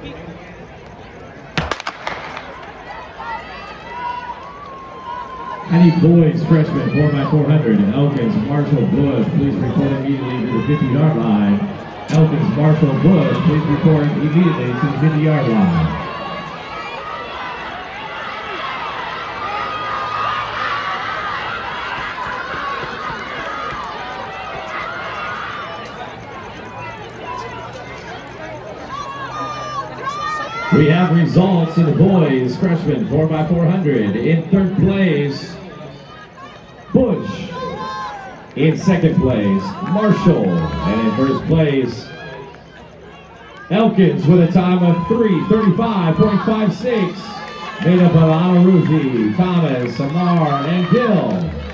I need boys, freshmen, 4x400. Elkins, Marshall, Bush, please report immediately to the 50-yard line. Elkins, Marshall, Bush, please report immediately to the 50-yard line. We have results in the boys, freshman, 4x400. In third place, Bush. In second place, Marshall. And in first place, Elkins with a time of 3:35.56. Made up of Anaruji, Thomas, Amar, and Gill.